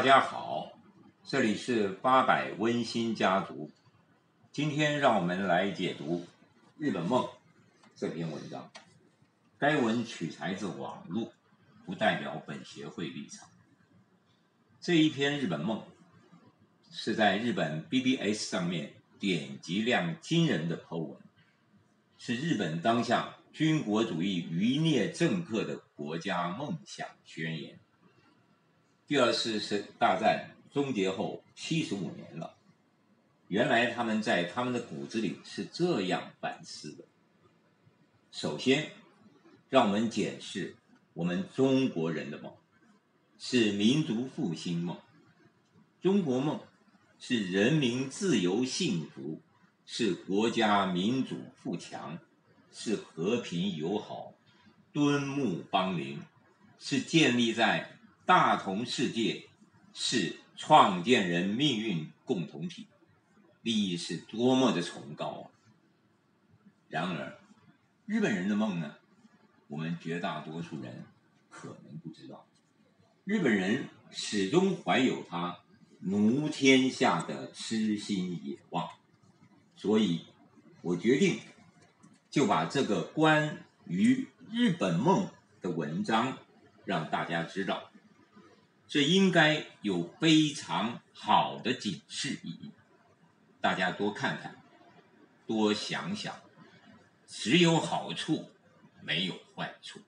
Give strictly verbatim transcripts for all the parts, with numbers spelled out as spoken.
大家好，这里是八百温馨家族。今天让我们来解读《日本梦》这篇文章。该文取材自网络，不代表本协会立场。这一篇《日本梦》是在日本 B B S 上面点击量惊人的 po 文，是日本当下军国主义余孽政客的国家梦想宣言。第二次世界大战终结后七十五年了，原来他们在他们的骨子里是这样反思的。首先，让我们检视我们中国人的梦，是民族复兴梦。中国梦是人民自由幸福，是国家民主富强，是和平友好，敦睦邦邻，是建立在大同世界，是创建人命运共同体，利益是多么的崇高啊！然而，日本人的梦呢？我们绝大多数人可能不知道，日本人始终怀有他奴天下的痴心野望，所以我决定就把这个关于日本梦的文章让大家知道。这应该有非常好的警示意义，大家多看看，多想想，只有好处，没有坏处。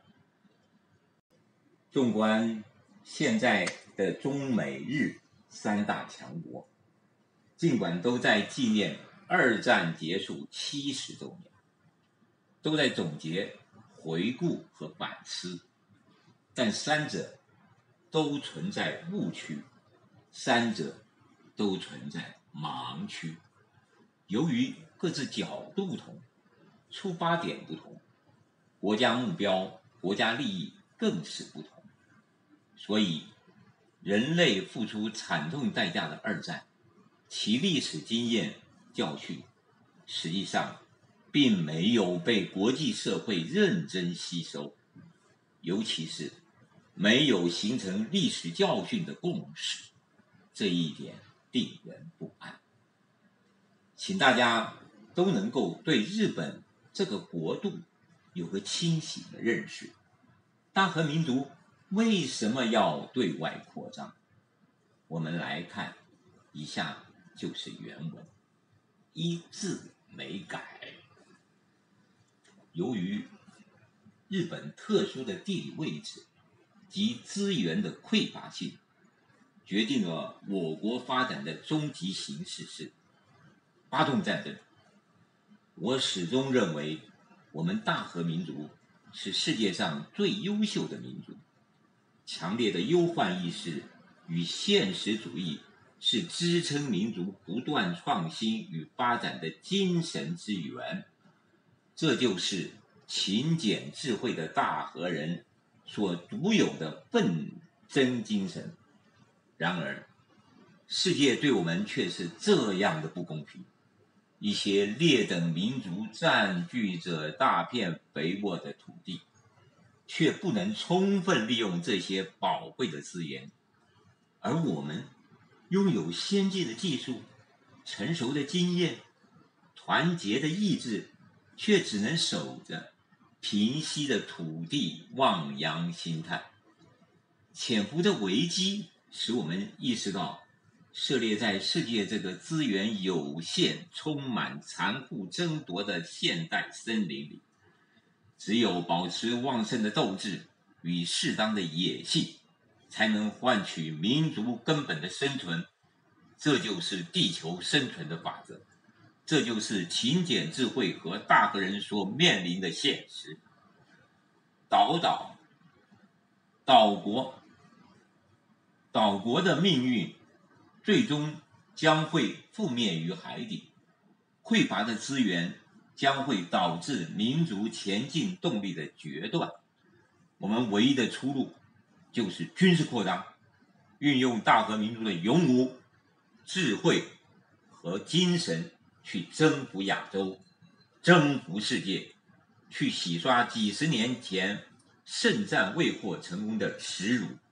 纵观现在的中美日三大强国，尽管都在纪念二战结束七十周年，都在总结、回顾和反思，但三者都存在误区，三者都存在盲区。由于各自角度不同，出发点不同，国家目标、国家利益更是不同，所以人类付出惨痛代价的二战，其历史经验教训，实际上并没有被国际社会认真吸收，尤其是没有形成历史教训的共识，这一点令人不安。请大家都能够对日本这个国度有个清醒的认识。大和民族为什么要对外扩张？我们来看，以下就是原文，一字没改。由于日本特殊的地理位置及资源的匮乏性，决定了我国发展的终极形势是发动战争。我始终认为，我们大和民族是世界上最优秀的民族，强烈的忧患意识与现实主义是支撑民族不断创新与发展的精神之源。这就是勤俭智慧的大和人所独有的奋争精神。然而，世界对我们却是这样的不公平。一些劣等民族占据着大片肥沃的土地，却不能充分利用这些宝贵的资源，而我们拥有先进的技术、成熟的经验、团结的意志，却只能守着平息的土地望洋兴叹。潜伏的危机使我们意识到，涉猎在世界这个资源有限、充满残酷争夺的现代森林里，只有保持旺盛的斗志与适当的野性，才能换取民族根本的生存。这就是地球生存的法则，这就是勤俭智慧和大和人所面临的现实。岛岛岛国岛国的命运最终将会覆灭于海底，匮乏的资源将会导致民族前进动力的决断。我们唯一的出路就是军事扩张，运用大和民族的勇武、智慧和精神去征服亚洲，征服世界，去洗刷几十年前圣战未获成功的耻辱，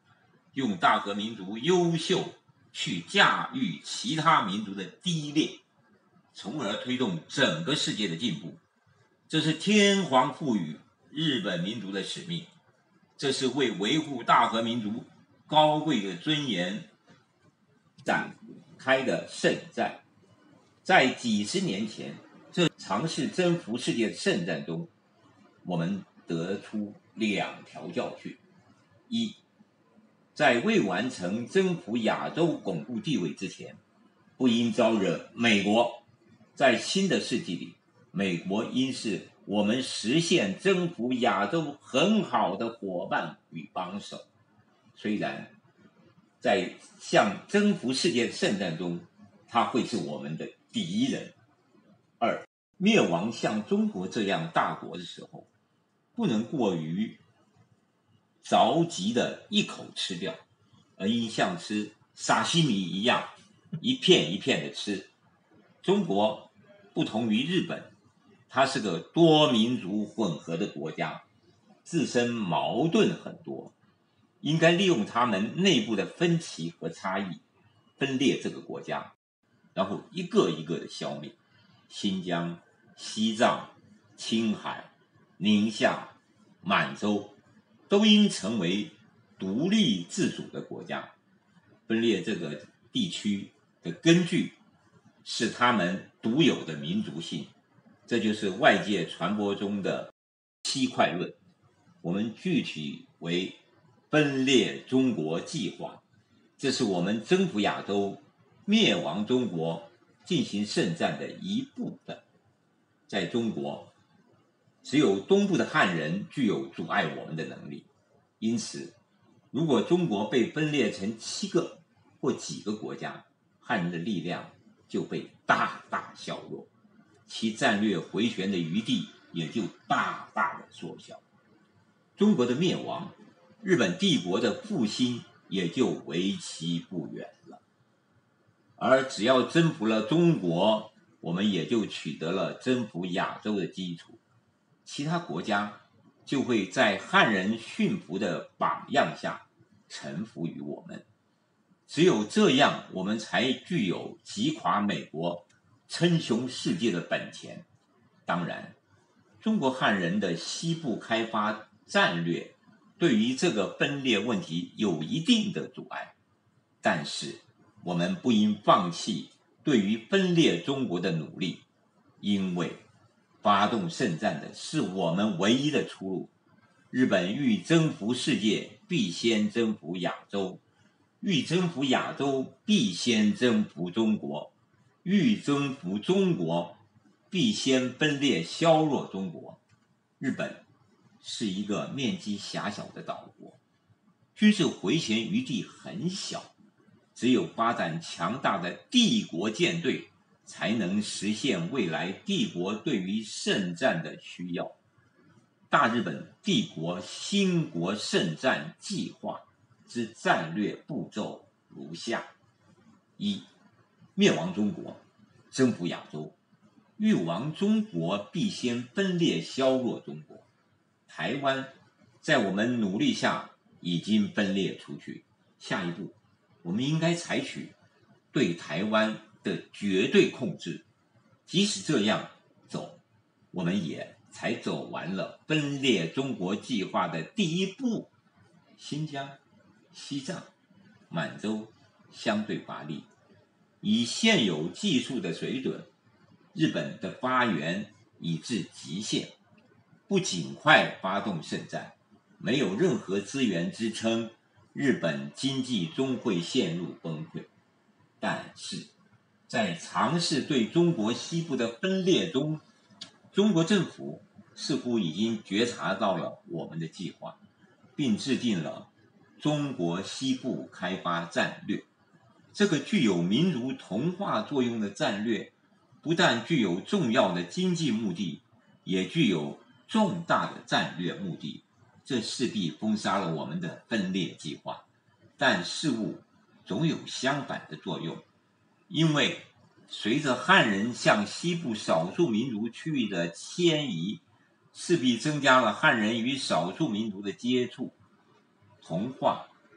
用大和民族优秀去驾驭其他民族的低劣，从而推动整个世界的进步。这是天皇赋予日本民族的使命，这是为维护大和民族高贵的尊严展开的圣战。在几十年前这尝试征服世界的圣战中，我们得出两条教训：一，在未完成征服亚洲、巩固地位之前，不应招惹美国。在新的世纪里，美国应是我们实现征服亚洲很好的伙伴与帮手。虽然在向征服世界的圣战中，他会是我们的敌人。二，灭亡像中国这样大国的时候，不能过于着急的一口吃掉，而应像吃沙西米一样，一片一片的吃。中国不同于日本，它是个多民族混合的国家，自身矛盾很多，应该利用他们内部的分歧和差异，分裂这个国家，然后一个一个的消灭。新疆、西藏、青海、宁夏、满洲都应成为独立自主的国家。分裂这个地区的根据是他们独有的民族性，这就是外界传播中的七块论。我们具体为分裂中国计划，这是我们征服亚洲、灭亡中国、进行圣战的一部分。在中国，只有东部的汉人具有阻碍我们的能力，因此，如果中国被分裂成七个或几个国家，汉人的力量就被大大削弱，其战略回旋的余地也就大大的缩小。中国的灭亡，日本帝国的复兴也就为期不远了。而只要征服了中国，我们也就取得了征服亚洲的基础，其他国家就会在汉人驯服的榜样下臣服于我们。只有这样，我们才具有击垮美国、称雄世界的本钱。当然，中国汉人的西部开发战略对于这个分裂问题有一定的阻碍，但是我们不应放弃对于分裂中国的努力，因为发动圣战的是我们唯一的出路。日本欲征服世界，必先征服亚洲；欲征服亚洲，必先征服中国；欲征服中国，必先分裂削弱中国。日本是一个面积狭小的岛国，军事回旋余地很小，只有发展强大的帝国舰队，才能实现未来帝国对于圣战的需要。大日本帝国兴国圣战计划之战略步骤如下：一、灭亡中国，征服亚洲。欲亡中国，必先分裂削弱中国。台湾在我们努力下已经分裂出去，下一步我们应该采取对台湾的绝对控制。即使这样走，我们也才走完了分裂中国计划的第一步。新疆、西藏、满洲相对乏力，以现有技术的水准，日本的发源已至极限，不尽快发动圣战，没有任何资源支撑，日本经济终会陷入崩溃。但是在尝试对中国西部的分裂中，中国政府似乎已经觉察到了我们的计划，并制定了中国西部开发战略。这个具有民族同化作用的战略，不但具有重要的经济目的，也具有重大的战略目的。这势必封杀了我们的分裂计划。但事物总有相反的作用，因为随着汉人向西部少数民族区域的迁移，势必增加了汉人与少数民族的接触、同化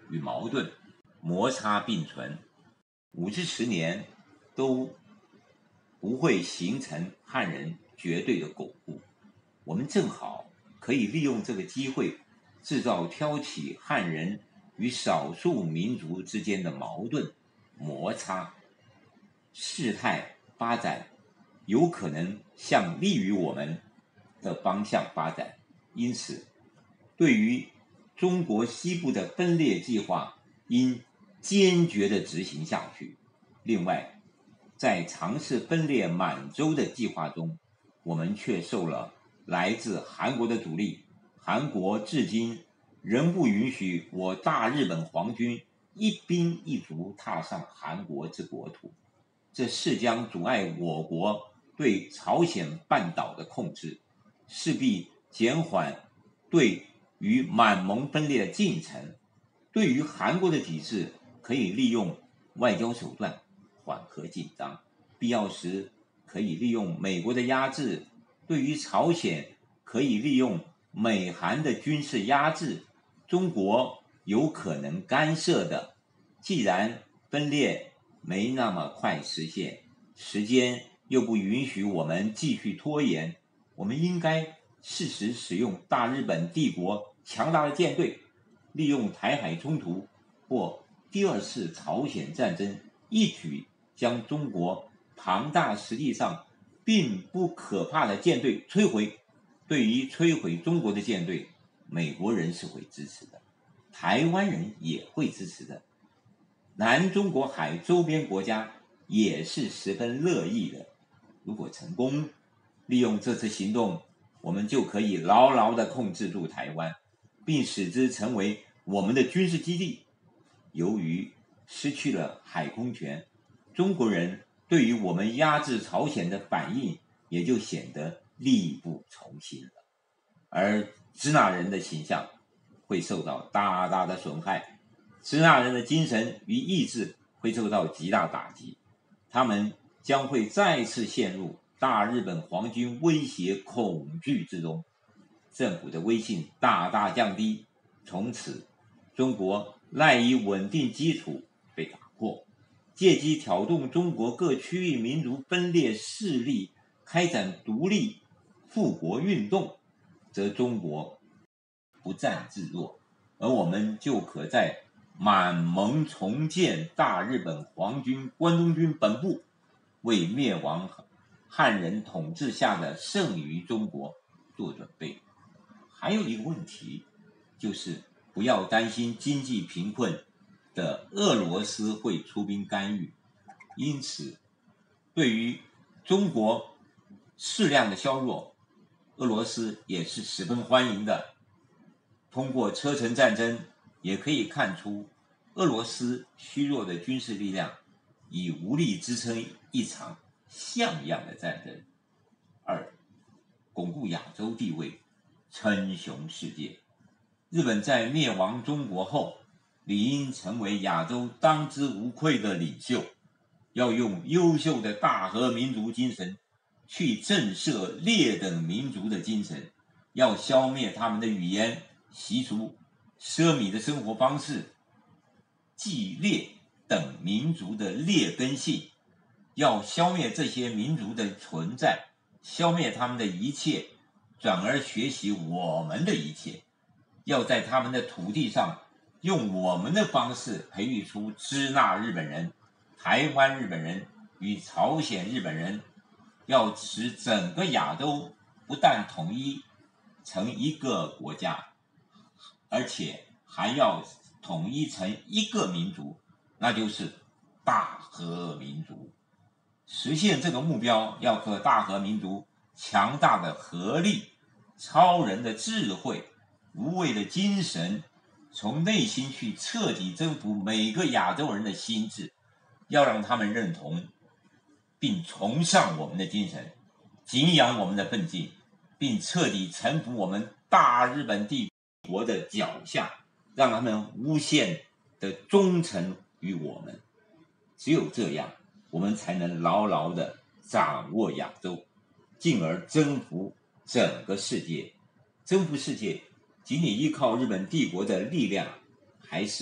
与矛盾摩擦并存，五至十年都不会形成汉人绝对的巩固。我们正好可以利用这个机会，制造挑起汉人与少数民族之间的矛盾摩擦，事态发展有可能向利于我们的方向发展。因此，对于中国西部的分裂计划，应坚决地执行下去。另外，在尝试分裂满洲的计划中，我们却受了来自韩国的阻力。韩国至今仍不允许我大日本皇军一兵一卒踏上韩国之国土，这势将阻碍我国对朝鲜半岛的控制，势必减缓对于满蒙分裂的进程。对于韩国的抵制，可以利用外交手段缓和紧张，必要时可以利用美国的压制；对于朝鲜，可以利用美韩的军事压制。中国有可能干涉的，既然分裂没那么快实现，时间又不允许我们继续拖延，我们应该适时使用大日本帝国强大的舰队，利用台海冲突或第二次朝鲜战争，一举将中国庞大实力上并不可怕的舰队摧毁。对于摧毁中国的舰队，美国人是会支持的，台湾人也会支持的，南中国海周边国家也是十分乐意的。如果成功，利用这次行动，我们就可以牢牢地控制住台湾，并使之成为我们的军事基地。由于失去了海空权，中国人对于我们压制朝鲜的反应也就显得力不从心了，而支那人的形象会受到大大的损害，支那人的精神与意志会受到极大打击，他们将会再次陷入大日本皇军威胁恐惧之中，政府的威信大大降低，从此中国赖以稳定基础被打破，借机挑动中国各区域民族分裂势力开展独立复国运动，则中国不战自弱，而我们就可在满蒙重建大日本皇军关东军本部，为灭亡汉人统治下的剩余中国做准备。还有一个问题，就是不要担心经济贫困的俄罗斯会出兵干预，因此对于中国适量的削弱，俄罗斯也是十分欢迎的。通过车臣战争也可以看出，俄罗斯虚弱的军事力量已无力支撑一场像样的战争。二，巩固亚洲地位，称雄世界。日本在灭亡中国后，理应成为亚洲当之无愧的领袖，要用优秀的大和民族精神去震慑劣等民族的精神，要消灭他们的语言、习俗、奢靡的生活方式、祭劣等民族的劣根性，要消灭这些民族的存在，消灭他们的一切，转而学习我们的一切，要在他们的土地上用我们的方式培育出支那日本人、台湾日本人与朝鲜日本人，要使整个亚洲不但统一成一个国家，而且还要统一成一个民族，那就是大和民族。实现这个目标，要靠大和民族强大的合力、超人的智慧、无畏的精神，从内心去彻底征服每个亚洲人的心智，要让他们认同并崇尚我们的精神，敬仰我们的奋进，并彻底臣服我们大日本帝国的脚下，让他们无限的忠诚于我们。只有这样，我们才能牢牢的掌握亚洲，进而征服整个世界。征服世界仅仅依靠日本帝国的力量还是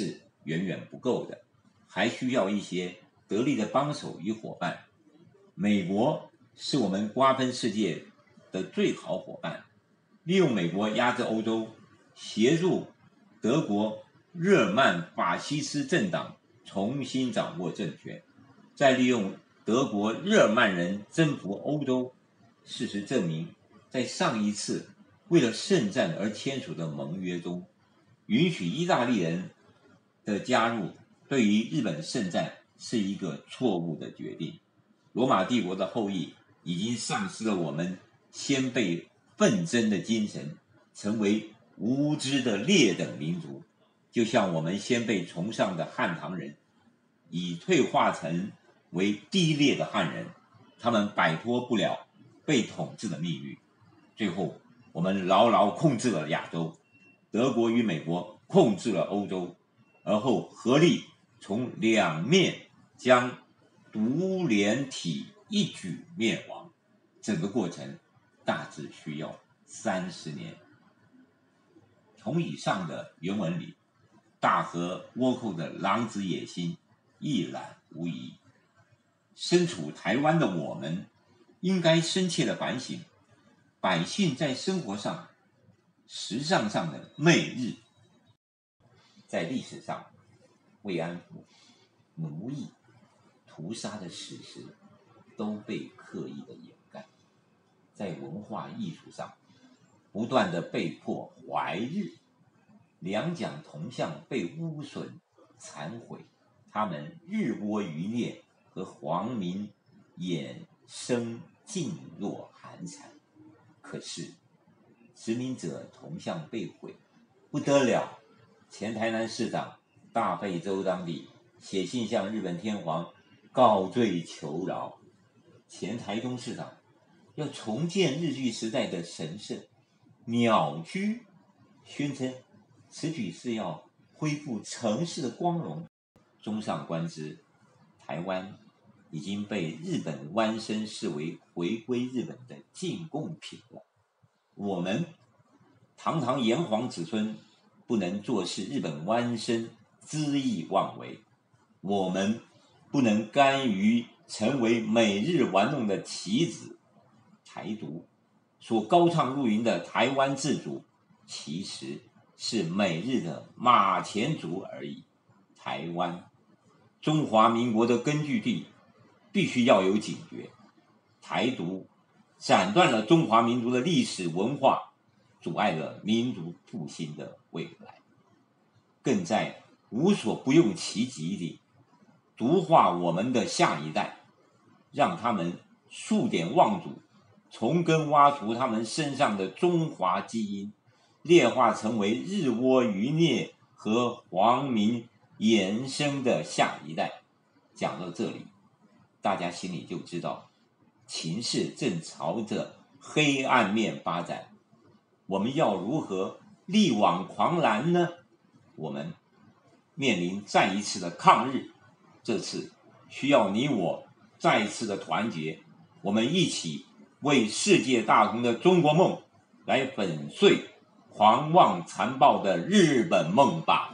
远远不够的，还需要一些得力的帮手与伙伴。美国是我们瓜分世界的最好伙伴，利用美国压制欧洲，协助德国日耳曼法西斯政党重新掌握政权，再利用德国日耳曼人征服欧洲。事实证明，在上一次为了圣战而签署的盟约中，允许意大利人的加入，对于日本的圣战是一个错误的决定。罗马帝国的后裔已经丧失了我们先辈奋争的精神，成为无知的劣等民族，就像我们先辈崇尚的汉唐人，已退化成为低劣的汉人，他们摆脱不了被统治的命运。最后，我们牢牢控制了亚洲，德国与美国控制了欧洲，而后合力从两面将独联体一举灭亡。整个过程大致需要三十年。从以上的原文里，大和倭寇的狼子野心一览无遗。身处台湾的我们，应该深切的反省百姓在生活上、时尚上的媚日。在历史上，慰安妇、奴役、屠杀的事实都被刻意的掩盖。在文化艺术上，不断的被迫怀日，两蒋铜像被污损残毁，他们日倭余孽和皇民衍生噤若寒蝉。可是殖民者铜像被毁，不得了，前台南市长大费周章地写信向日本天皇告罪求饶。前台中市长要重建日据时代的神社鸟居，宣称此举是要恢复城市的光荣。综上观之，台湾已经被日本湾生视为回归日本的进贡品了。我们堂堂炎黄子孙不能坐视日本湾生恣意妄为，我们不能甘于成为美日玩弄的棋子。台独所高唱入云的台湾自主，其实是美日的马前卒而已。台湾，中华民国的根据地，必须要有警觉。台独斩断了中华民族的历史文化，阻碍了民族复兴的未来，更在无所不用其极地毒化我们的下一代，让他们数典忘祖，从根挖除他们身上的中华基因，劣化成为日倭余孽和皇民衍生的下一代。讲到这里，大家心里就知道情势正朝着黑暗面发展。我们要如何力挽狂澜呢？我们面临再一次的抗日，这次需要你我再一次的团结，我们一起为世界大同的中国梦来粉碎狂妄残暴的日本梦吧。